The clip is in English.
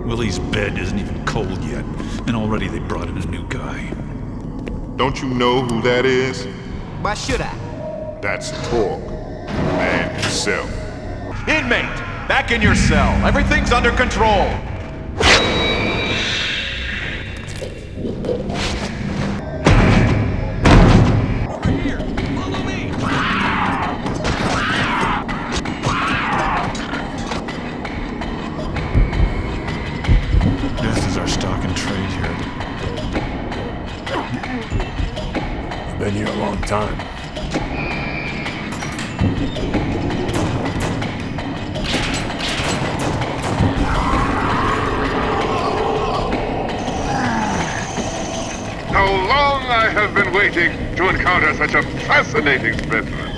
Willie's bed isn't even cold yet, and already they brought in a new guy. Don't you know who that is? Why should I? That's Torg, the man himself. Inmate, back in your cell. Everything's under control. Over here, follow me. Death is our stock and trade here. I've been here a long time. How long I have been waiting to encounter such a fascinating specimen.